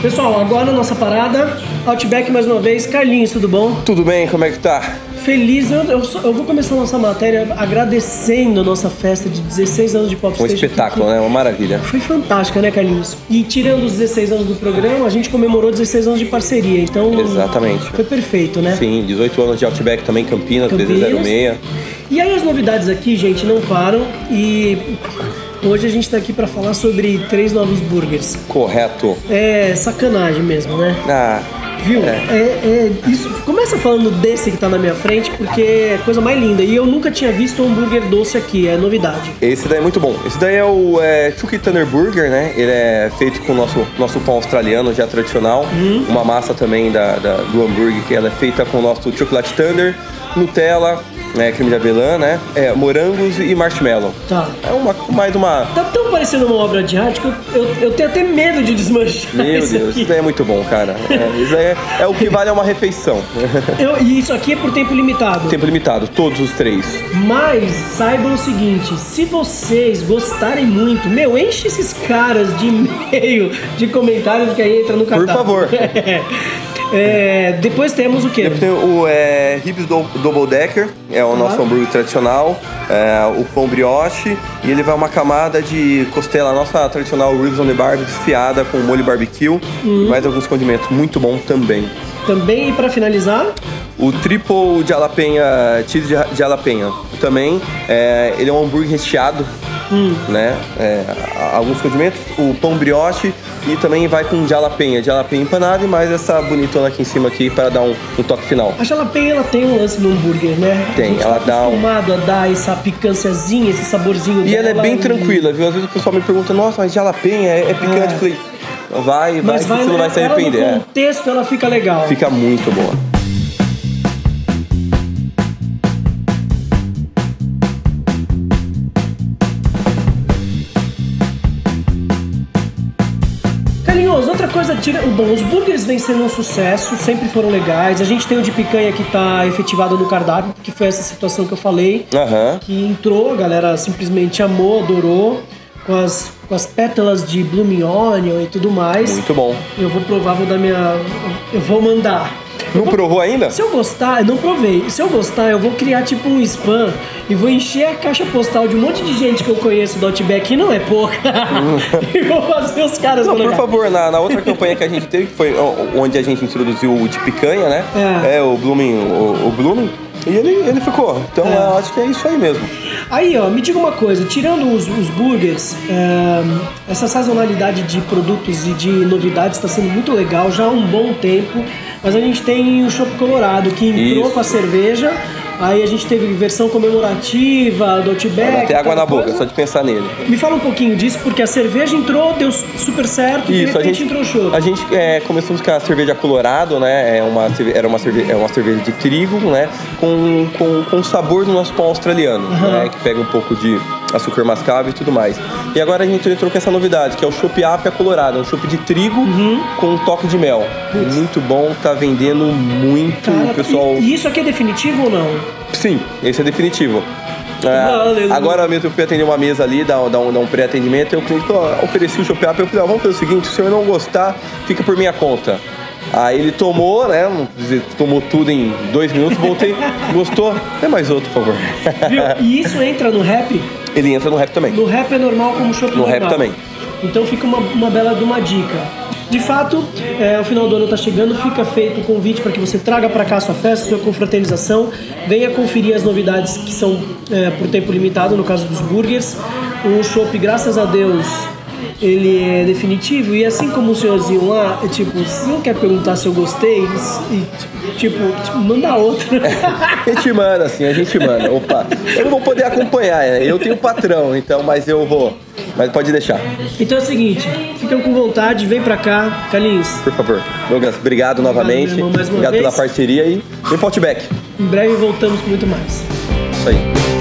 Pessoal, agora a nossa parada, Outback mais uma vez. Carlinhos, tudo bom? Tudo bem, como é que tá? Feliz, eu vou começar a nossa matéria agradecendo a nossa festa de 16 anos de Pop Station. Um espetáculo, né? Uma maravilha. Foi fantástica, né, Carlinhos? E tirando os 16 anos do programa, a gente comemorou 16 anos de parceria, então... Exatamente. Foi perfeito, né? Sim, 18 anos de Outback também, Campinas. 1306. E aí as novidades aqui, gente, não param e... Hoje a gente tá aqui pra falar sobre 3 novos burgers. Correto. É sacanagem mesmo, né? Viu? Isso. Começa falando desse que tá na minha frente, porque é a coisa mais linda. E eu nunca tinha visto um hambúrguer doce aqui, é novidade. Esse daí é muito bom. Esse daí é o Chuck Thunder Burger, né? Ele é feito com o nosso pão australiano, já tradicional. Uma massa também do hambúrguer, que ela é feita com o nosso Chocolate Thunder, Nutella, creme de avelã, né? Morangos e marshmallow. Tá. É mais uma... Tá tão parecendo uma obra de arte que eu tenho até medo de desmanchar. Meu Deus, aqui. Isso daí é muito bom, cara. Isso daí é o que vale a uma refeição. E isso aqui é por tempo limitado. Tempo limitado, todos os 3. Mas saibam o seguinte, se vocês gostarem muito, enche esses caras de e-mail, de comentários que aí entra no catálogo. Por favor. Depois temos o quê? Depois tem o Ribs Double Decker, é o nosso hambúrguer tradicional, o pão brioche, e ele vai uma camada de costela, nossa tradicional Ribs on the Barbie, desfiada com molho barbecue, mais alguns condimentos, muito bom também. Também, e pra finalizar? O triple de jalapeno, cheese de jalapeno, também, ele é um hambúrguer recheado, né? Alguns condimentos, o pão brioche e também vai com jalapeno empanado e mais essa bonitona aqui em cima aqui para dar um toque final. A jalapeno, ela tem um lance no hambúrguer, né? Tem, ela dá acostumado a dar essa picânciazinha, esse saborzinho. E ela é bem tranquila, viu? Às vezes o pessoal me pergunta, nossa, mas jalapeno é picante. Eu falei, vai, que você não vai se arrepender. No contexto ela fica legal. Fica muito boa. Outra coisa, os burgers vêm sendo um sucesso, sempre foram legais. A gente tem o de picanha que tá efetivado no cardápio, porque foi essa situação que eu falei. Que entrou, a galera simplesmente amou, adorou, com as pétalas de Blooming Onion e tudo mais. Muito bom. Eu vou provar, eu vou mandar. Não provou ainda? Se eu gostar, eu não provei. Se eu gostar, eu vou criar tipo um spam e vou encher a caixa postal de um monte de gente que eu conheço do Outback, e não é pouca. E vou fazer os caras... Não, por favor, na outra campanha que a gente teve, que foi onde a gente introduziu o de picanha, né? O Blooming. E ele ficou. Então eu acho que é isso aí mesmo. Aí, me diga uma coisa, tirando os burgers, essa sazonalidade de produtos e de novidades está sendo muito legal já há um bom tempo, mas a gente tem o Chopp Colorado que entrou com a cerveja, aí a gente teve versão comemorativa do Outback. Até água na boca, só de pensar nele. Me fala um pouquinho disso, porque a cerveja entrou, deu super certo, e de repente entrou o Chopp. A gente começamos com a cerveja Colorado, né? Era uma cerveja de trigo, né? Com o sabor do nosso pão australiano, né? Que pega um pouco de açúcar mascavo e tudo mais. E agora a gente entrou com essa novidade, que é o Chopp Apia Colorado, um chopp de trigo com um toque de mel. Muito bom, tá vendendo muito. Cara, pessoal. E isso aqui é definitivo ou não? Sim, esse é definitivo. Agora mesmo eu fui atender uma mesa ali, dar um pré-atendimento, e o cliente oferecia o Chopp Apia, eu falei, vamos fazer o seguinte, se o senhor não gostar, fica por minha conta. Aí ele tomou, né? Tomou tudo em 2 minutos, voltei, gostou? É mais outro, por favor. Viu? E isso entra no rap? Ele entra no rap também. No rap é normal como chopp normal. No rap também. Então fica uma bela de uma dica. De fato, o final do ano está chegando, fica feito o convite para que você traga para cá a sua festa, sua confraternização, venha conferir as novidades que são por tempo limitado, no caso dos burgers. O chopp, graças a Deus, ele é definitivo, e assim como o senhorzinho lá, se não quer perguntar se eu gostei, manda outro. A gente manda. Opa, eu não vou poder acompanhar, eu tenho patrão, então, mas eu vou. Mas pode deixar. Então é o seguinte, ficam com vontade, vem pra cá, Carlinhos. Por favor. Douglas, obrigado novamente. Irmão, mais uma obrigado vez. Pela parceria e vem pro Outback. Em breve voltamos com muito mais. Isso aí.